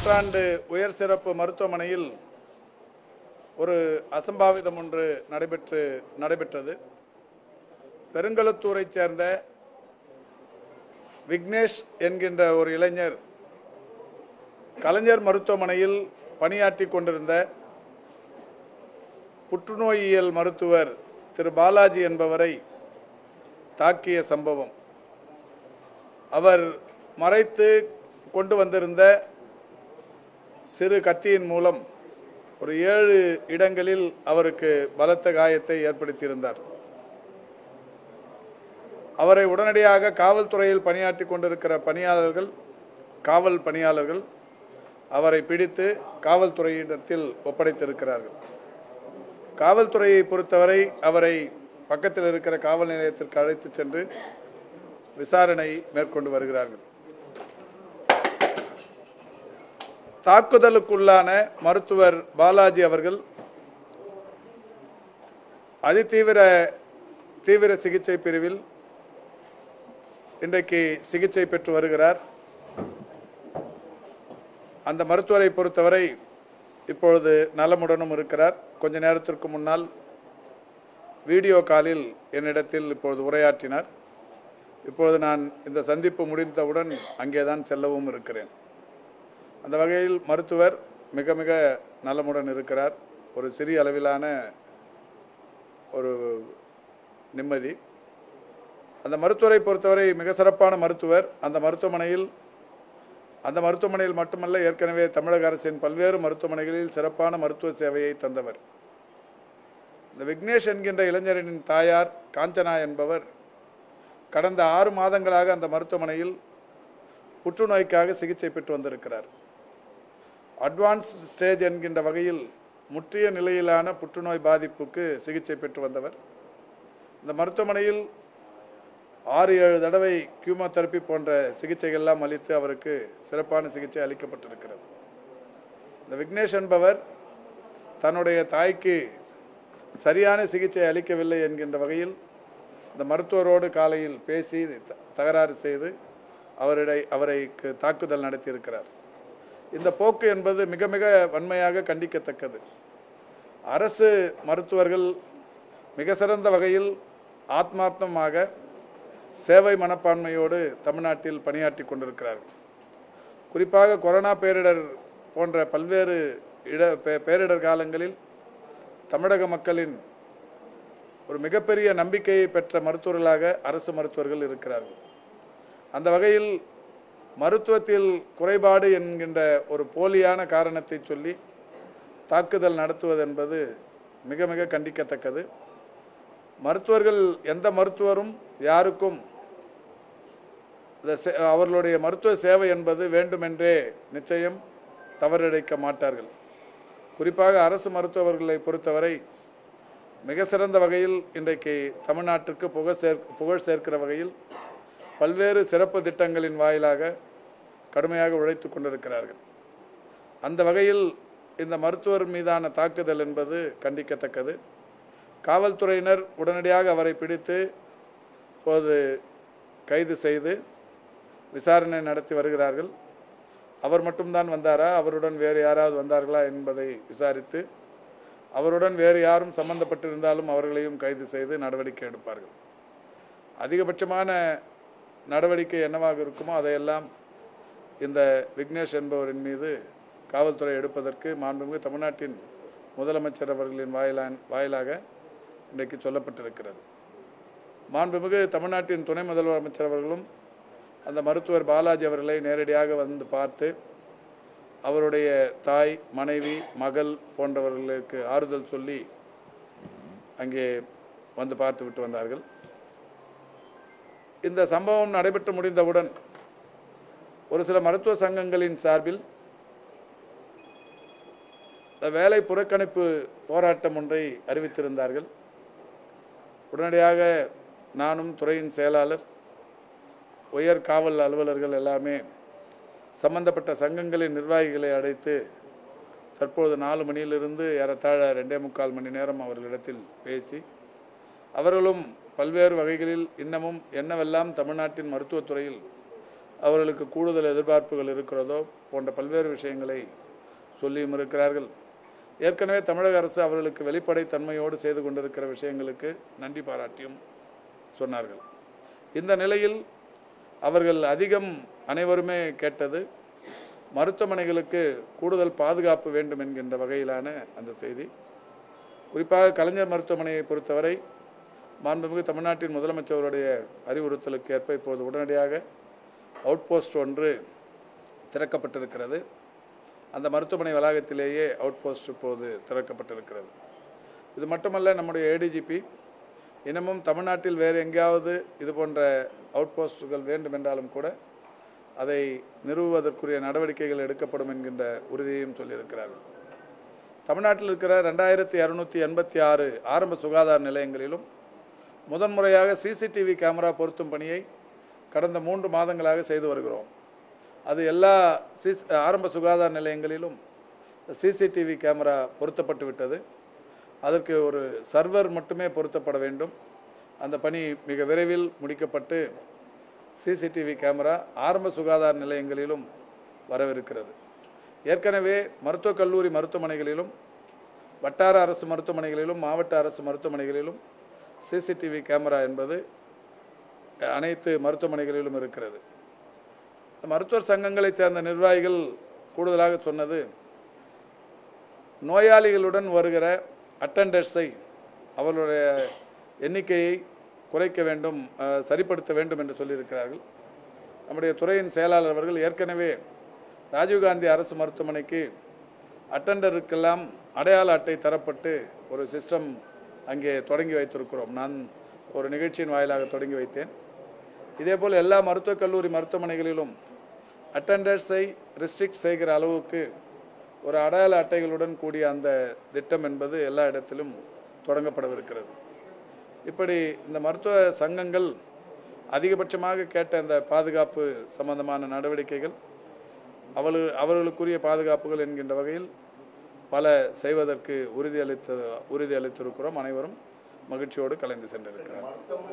நூற்றாண்டு உயர் சிறப்பு மருத்துவமனையில் ஒரு அசம்பாவிதம் ஒன்று நடைபெற்றது. பெருங்கலத்தூரைச் சேர்ந்த விக்னேஷ் என்கின்ற ஒரு இளைஞர் கலைஞர் மருத்துவமனையில் பணியாற்றி கொண்டிருந்த புற்றுநோயியல் மருத்துவர் திரு பாலாஜி என்பவரை தாக்கிய சம்பவம். அவர் மறைத்து கொண்டு வந்திருந்த சிறு கத்தியின் மூலம் ஒரு 7 இடங்களில் அவருக்கு பலத்த காயத்தை ஏற்படுத்தியிருந்தார். அவரை உடனடியாக காவல்துறையில் பணியாற்றி கொண்டிருக்கிற காவல் பணியாளர்கள் அவரை பிடித்து காவல்துறையிடத்தில் ஒப்படைத்திருக்கிறார்கள். காவல்துறையை பொறுத்தவரை அவரை பக்கத்தில் இருக்கிற காவல் நிலையத்திற்கு அழைத்து சென்று விசாரணை மேற்கொண்டு வருகிறார்கள். தாக்குதலுக்குள்ளான மருத்துவர் பாலாஜி அவர்கள் தீவிர சிகிச்சை பிரிவில் இன்றைக்கு சிகிச்சை பெற்று வருகிறார். அந்த மருத்துவரை பொறுத்தவரை இப்பொழுது நலமுடனும் இருக்கிறார். கொஞ்ச நேரத்திற்கு முன்னால் வீடியோ காலில் என்னிடத்தில் இப்பொழுது உரையாற்றினார். இப்பொழுது நான் இந்த சந்திப்பு முடிந்தவுடன் அங்கேதான் செல்லவும் இருக்கிறேன். அந்த வகையில் மருத்துவர் மிக மிக நலமுடன் இருக்கிறார். ஒரு சிறிய அளவிலான ஒரு நிம்மதி. அந்த மருத்துவரை பொறுத்தவரை மிக சிறப்பான மருத்துவர். அந்த மருத்துவமனையில் மட்டுமல்ல, ஏற்கனவே தமிழக அரசின் பல்வேறு மருத்துவமனைகளில் சிறப்பான மருத்துவ சேவையை தந்தவர். இந்த விக்னேஷ் என்கின்ற இளைஞரின் தாயார் காஞ்சனா என்பவர் கடந்த 6 மாதங்களாக அந்த மருத்துவமனையில் புற்றுநோய்க்காக சிகிச்சை பெற்று வந்திருக்கிறார். அட்வான்ஸ் ஸ்டேஜ் என்கின்ற வகையில் முற்றிய நிலையிலான புற்றுநோய் பாதிப்புக்கு சிகிச்சை பெற்று வந்தவர். இந்த மருத்துவமனையில் 6-7 தடவை கீமோதெரப்பி போன்ற சிகிச்சைகள்லாம் அளித்து அவருக்கு சிறப்பான சிகிச்சை அளிக்கப்பட்டிருக்கிறது. இந்த விக்னேஷ் என்பவர் தன்னுடைய தாய்க்கு சரியான சிகிச்சை அளிக்கவில்லை என்கின்ற வகையில் இந்த மருத்துவரோடு காலையில் பேசி தகராறு செய்து அவரைக்கு தாக்குதல் நடத்தியிருக்கிறார். இந்த போக்கு என்பது மிக மிக வன்மையாக கண்டிக்கத்தக்கது. அரசு மருத்துவர்கள் மிக சிறந்த வகையில் ஆத்மார்த்தமாக சேவை மனப்பான்மையோடு தமிழ்நாட்டில் பணியாற்றி கொண்டிருக்கிறார்கள். குறிப்பாக கொரோனா பேரிடர் போன்ற பல்வேறு பேரிடர் காலங்களில் தமிழக மக்களின் ஒரு மிகப்பெரிய நம்பிக்கையை பெற்ற மருத்துவர்களாக அரசு மருத்துவர்கள் இருக்கிறார்கள். அந்த வகையில் மருத்துவத்தில் குறைபாடு என்கின்ற ஒரு போலியான காரணத்தை சொல்லி தாக்குதல் நடத்துவது என்பது மிக மிக கண்டிக்கத்தக்கது. மருத்துவர்கள் எந்த மருத்துவரும் யாருக்கும் அவர்களுடைய மருத்துவ சேவை என்பது வேண்டுமென்றே நிச்சயம் தவறிழைக்க மாட்டார்கள். குறிப்பாக அரசு மருத்துவர்களை பொறுத்தவரை மிக சிறந்த வகையில் இன்றைக்கு தமிழ்நாட்டிற்கு புகழ் சேர்க்கிற வகையில் பல்வேறு சிறப்பு திட்டங்களின் வாயிலாக கடுமையாக உழைத்து கொண்டிருக்கிறார்கள். அந்த வகையில் இந்த மருத்துவர் மீதான தாக்குதல் என்பது கண்டிக்கத்தக்கது. காவல்துறையினர் உடனடியாக அவரை பிடித்து இப்போது கைது செய்து விசாரணை நடத்தி வருகிறார்கள். அவர் மட்டும்தான் வந்தாரா, அவருடன் வேறு யாராவது வந்தார்களா என்பதை விசாரித்து அவருடன் வேறு யாரும் சம்பந்தப்பட்டிருந்தாலும் அவர்களையும் கைது செய்து நடவடிக்கை எடுப்பார்கள். அதிகபட்சமான நடவடிக்கை என்னவாக இருக்குமோ அதையெல்லாம் இந்த விக்னேஷ் என்பவரின் மீது காவல்துறை எடுப்பதற்கு மாண்புமிகு தமிழ்நாட்டின் முதலமைச்சர் அவர்களின் வாயிலாக இன்றைக்கு சொல்லப்பட்டிருக்கிறது. மாண்புமிகு தமிழ்நாட்டின் துணை முதல்வர் அமைச்சர் அவர்களும் அந்த மருத்துவர் பாலாஜி அவர்களை நேரடியாக வந்து பார்த்து அவருடைய தாய், மனைவி, மகள் போன்றவர்களுக்கு ஆறுதல் சொல்லி அங்கே வந்து பார்த்து விட்டு வந்தார்கள். இந்த சம்பவம் நடைபெற்று முடிந்தவுடன் ஒரு சில மருத்துவ சங்கங்களின் சார்பில் வேலை புறக்கணிப்பு போராட்டம் ஒன்றை அறிவித்திருந்தார்கள். உடனடியாக நானும் துறையின் செயலாளர், உயர் காவல் அலுவலர்கள் எல்லாமே சம்பந்தப்பட்ட சங்கங்களின் நிர்வாகிகளை அழைத்து தற்போது 4 மணியிலிருந்து ஏறத்தாழ 2.25 மணி நேரம் அவர்களிடத்தில் பேசி அவர்களும் பல்வேறு வகைகளில் இன்னமும் என்னவெல்லாம் தமிழ்நாட்டின் மருத்துவத்துறையில் அவர்களுக்கு கூடுதல் எதிர்பார்ப்புகள் இருக்கிறதோ போன்ற பல்வேறு விஷயங்களை சொல்லியும் இருக்கிறார்கள். ஏற்கனவே தமிழக அரசு அவர்களுக்கு வெளிப்படைத்தன்மையோடு செய்து கொண்டிருக்கிற விஷயங்களுக்கு நன்றி பாராட்டியும் சொன்னார்கள். இந்த நிலையில் அவர்கள் அதிகம் அனைவருமே கேட்டது மருத்துவமனைகளுக்கு கூடுதல் பாதுகாப்பு வேண்டும் என்கின்ற வகையிலான அந்த செய்தி. குறிப்பாக கலைஞர் மருத்துவமனையை பொறுத்தவரை மாண்புமிகு தமிழ்நாட்டின் முதலமைச்சருடைய அறிவுறுத்தலுக்கு ஏற்ப இப்போது உடனடியாக அவுட் போஸ்ட் ஒன்று திறக்கப்பட்டிருக்கிறது. அந்த மருத்துவமனை வளாகத்திலேயே அவுட் போஸ்ட் இப்போது திறக்கப்பட்டிருக்கிறது. இது மட்டுமல்ல, நம்முடைய ஏடிஜிபி இன்னமும் தமிழ்நாட்டில் வேறு எங்கேயாவது இது போன்ற அவுட் போஸ்ட்டுகள் வேண்டும் என்றாலும் கூட அதை நிறுவுவதற்குரிய நடவடிக்கைகள் எடுக்கப்படும் என்கின்ற உறுதியையும் சொல்லியிருக்கிறார்கள். தமிழ்நாட்டில் இருக்கிற 2286 ஆரம்ப சுகாதார நிலையங்களிலும் முதன்முறையாக சிசிடிவி கேமரா பொருத்தும் பணியை கடந்த 3 மாதங்களாக செய்து வருகிறோம். அது எல்லா ஆரம்ப சுகாதார நிலையங்களிலும் சிசிடிவி கேமரா பொருத்தப்பட்டு விட்டது. அதற்கு ஒரு சர்வர் மட்டுமே பொருத்தப்பட வேண்டும். அந்த பணி மிக விரைவில் முடிக்கப்பட்டு சிசிடிவி கேமரா ஆரம்ப சுகாதார நிலையங்களிலும் வரவிருக்கிறது. ஏற்கனவே மருத்துவக் கல்லூரி மருத்துவமனைகளிலும் வட்டார அரசு மருத்துவமனைகளிலும் மாவட்ட அரசு மருத்துவமனைகளிலும் சிசிடிவி கேமரா என்பது அனைத்து மருத்துவமனைகளிலும் இருக்கிறது. மருத்துவர் சங்கங்களைச் சேர்ந்த நிர்வாகிகள் கூடுதலாக சொன்னது, நோயாளிகளுடன் வருகிற அட்டெண்டர்ஸை அவர்களுடைய எண்ணிக்கையை குறைக்க வேண்டும், சரிப்படுத்த வேண்டும் என்று சொல்லியிருக்கிறார்கள். நம்முடைய துறையின் செயலாளர் அவர்கள் ஏற்கனவே ராஜீவ்காந்தி அரசு மருத்துவமனைக்கு அட்டெண்டருக்கெல்லாம் அடையாள அட்டை தரப்பட்டு ஒரு சிஸ்டம் அங்கே தொடங்கி வைத்திருக்கிறோம். நான் ஒரு நிகழ்ச்சியின் வாயிலாக தொடங்கி வைத்தேன். இதேபோல் எல்லா மருத்துவக் கல்லூரி மருத்துவமனைகளிலும் அட்டெண்டர்ஸை ரெஸ்ட்ரிக்ட் செய்கிற அளவுக்கு ஒரு அடையாள அட்டைகளுடன் கூடிய அந்த திட்டம் என்பது எல்லா இடத்திலும் தொடங்கப்படவிருக்கிறது. இப்படி இந்த மருத்துவ சங்கங்கள் அதிகபட்சமாக கேட்ட இந்த பாதுகாப்பு சம்பந்தமான நடவடிக்கைகள் அவர்களுக்குரிய பாதுகாப்புகள் என்கின்ற வகையில் பல செய்வதற்கு உறுதியளித்திருக்கிறோம். அனைவரும் மகிழ்ச்சியோடு கலந்து சென்றிருக்கிறார்.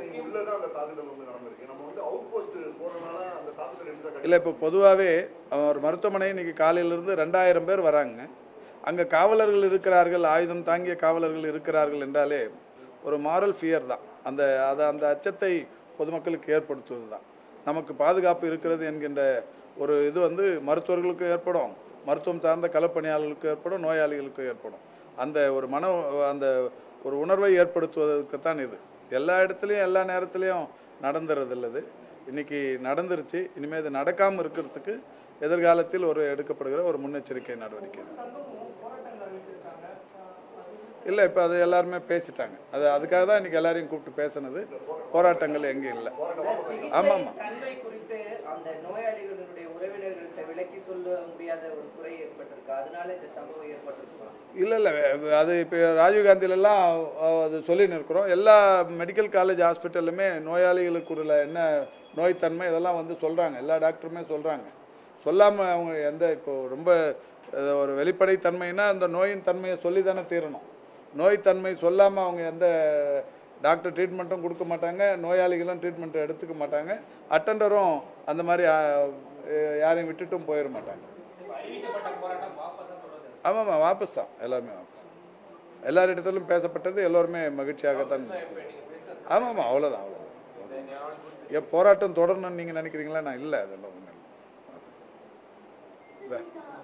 இல்லை, இப்போ பொதுவாகவே ஒரு மருத்துவமனை இன்னைக்கு காலையிலிருந்து 2000 பேர் வராங்க. அங்கே காவலர்கள் இருக்கிறார்கள், ஆயுதம் தாங்கிய காவலர்கள் இருக்கிறார்கள் என்றாலே ஒரு மாரல் ஃபியர் தான். அந்த அச்சத்தை பொதுமக்களுக்கு ஏற்படுத்துவது தான். நமக்கு பாதுகாப்பு இருக்கிறது என்கின்ற ஒரு இது மருத்துவர்களுக்கும் ஏற்படும், மருத்துவம் சார்ந்த களப்பணியாளர்களுக்கும் ஏற்படும், நோயாளிகளுக்கும் ஏற்படும். அந்த ஒரு உணர்வை ஏற்படுத்துவதற்குத்தான் இது. எல்லா இடத்துலையும் எல்லா நேரத்துலையும் நடந்துறது இல்லது. இன்னைக்கு நடந்துருச்சு. இனிமேல் இது நடக்காமல் இருக்கிறதுக்கு எதிர்காலத்தில் எடுக்கப்படுகிற ஒரு முன்னெச்சரிக்கை நடவடிக்கை. இல்லை, இப்போ அது எல்லாருமே பேசிட்டாங்க. அதுக்காக தான் இன்னைக்கு எல்லாரையும் கூப்பிட்டு பேசினது. போராட்டங்கள் எங்கேயும் இல்லை. ஆமாம் ஆமாம். இல்லை இல்லை, அது இப்போ ராஜீவ்காந்திலெல்லாம் அது சொல்லின்னு இருக்கிறோம். எல்லா மெடிக்கல் காலேஜ் ஹாஸ்பிட்டல்லுமே நோயாளிகளுக்குள்ள என்ன நோய்த்தன்மை இதெல்லாம் சொல்கிறாங்க. எல்லா டாக்டருமே சொல்கிறாங்க. சொல்லாமல் அவங்க இப்போ ரொம்ப ஒரு வெளிப்படைத்தன்மைனா அந்த நோயின் தன்மையை சொல்லி தானே தீரணும். நோய்த்தன்மை சொல்லாமல் அவங்க எந்த டாக்டர் ட்ரீட்மெண்ட்டும் கொடுக்க மாட்டாங்க, நோயாளிகளும் ட்ரீட்மெண்ட் எடுத்துக்க மாட்டாங்க, அட்டெண்டரும் அந்த மாதிரி யாரையும் விட்டுட்டும் போயிட மாட்டாங்க. ஆமாம்மா, வாபஸ் தான், எல்லாருமே வாபஸ் தான். எல்லாரிடத்திலும் பேசப்பட்டது, எல்லோருமே மகிழ்ச்சியாகத்தான். ஆமாம்மா, அவ்வளோதான். போராட்டம் தொடரணும்னு நீங்கள் நினைக்கிறீங்களா? நான் இல்லை, அதெல்லாம் ஒன்றும் இல்லை.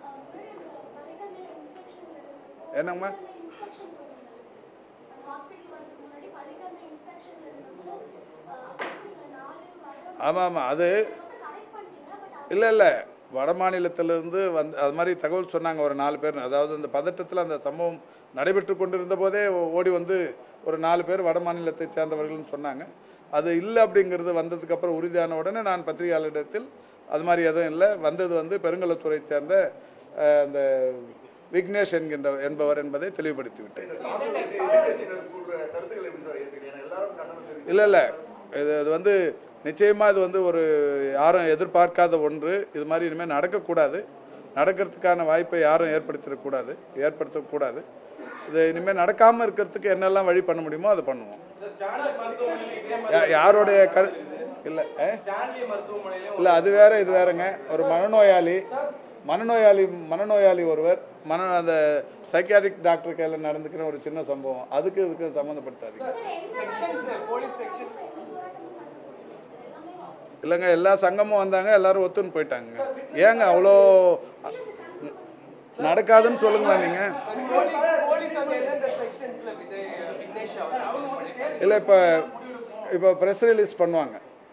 என்னங்கம்மா? ஆமாம், அது இல்லை, வட மாநிலத்திலிருந்து அது மாதிரி தகவல் சொன்னாங்க ஒரு 4 பேர். அதாவது இந்த பதட்டத்தில் அந்த சம்பவம் நடைபெற்று கொண்டிருந்த போதே ஓடி ஒரு 4 பேர் வட மாநிலத்தை சேர்ந்தவர்கள்னு சொன்னாங்க. அது இல்லை அப்படிங்கிறது வந்ததுக்கப்புறம் உறுதியான உடனே நான் பத்திரிகையாளரிடத்தில் அது மாதிரி எதுவும் இல்லை, வந்தது பெருங்கலத்துறை சேர்ந்த அந்த விக்னேஷ் என்பவர் என்பதை தெளிவுபடுத்தி விட்டேன். இல்லை, இது நிச்சயமாக இது ஒரு யாரும் எதிர்பார்க்காத ஒன்று. இது மாதிரி இனிமேல் நடக்கக்கூடாது. நடக்கிறதுக்கான வாய்ப்பை யாரும் ஏற்படுத்தக்கூடாது. இது இனிமேல் நடக்காமல் இருக்கிறதுக்கு என்னெல்லாம் வழி பண்ண முடியுமோ அதை பண்ணுவோம். இல்லை இல்லை, அது வேற இது வேறங்க. ஒரு மனநோயாளி ஒருவர் அந்த சைக்கியாட்ரிக் டாக்டர் கையில் நடந்துக்கிற ஒரு சின்ன சம்பவம், இதுக்கு சம்மந்தப்படுத்தாது இல்லைங்க. எல்லா சங்கமும் வந்தாங்க, எல்லாரும் ஒத்துன்னு போயிட்டாங்க. ஏங்க அவ்வளோ நடக்காதுன்னு சொல்லுங்களா நீங்க? இல்லை, இப்போ ப்ரெஸ் ரிலீஸ் பண்ணுவாங்க.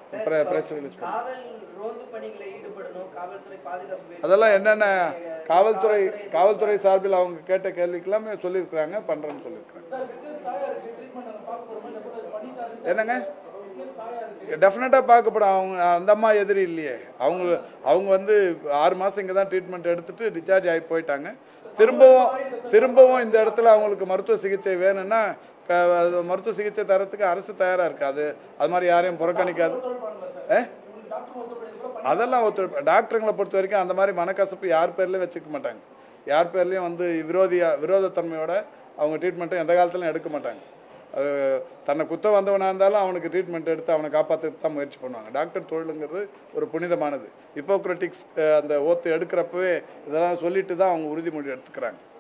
அதெல்லாம் என்னென்ன காவல்துறை சார்பில் அவங்க கேட்ட கேள்விக்கெல்லாம் சொல்லியிருக்கிறாங்க, பண்றேன்னு சொல்லியிருக்கிறாங்க. என்னங்க டெஃபினட்டா பார்க்கப்படும். அவங்க அந்த அம்மா எதிரி இல்லையே. அவங்க வந்து 6 மாசம் இங்கே தான் ட்ரீட்மெண்ட் எடுத்துட்டு டிஸ்சார்ஜ் ஆகி போயிட்டாங்க. திரும்பவும் இந்த இடத்துல அவங்களுக்கு மருத்துவ சிகிச்சை வேணும்னா மருத்துவ சிகிச்சை தரத்துக்கு அரசு தயாரா இருக்காது. அது மாதிரி யாரையும் புறக்கணிக்காது. அதெல்லாம் டாக்டருங்களை பொறுத்த வரைக்கும் அந்த மாதிரி மனக்கசப்பு யார் பேர்லயும் வச்சுக்க மாட்டாங்க. யார் பேர்லயும் வந்து விரோதத்தன்மையோட அவங்க ட்ரீட்மெண்ட்டை எந்த காலத்திலும் எடுக்க மாட்டாங்க. தன்னை குத்தம் வந்தவனா இருந்தாலும் அவனுக்கு ட்ரீட்மெண்ட் எடுத்து அவனை காப்பாற்றுறதுக்கு தான் முயற்சி பண்ணுவாங்க. டாக்டர் தொழிலுங்கிறது ஒரு புனிதமானது. ஹிப்போக்ரட்டிக்ஸ் அந்த ஓத்து எடுக்கிறப்பவே இதெல்லாம் சொல்லிட்டு தான் அவங்க உறுதிமொழி எடுத்துக்கிறாங்க.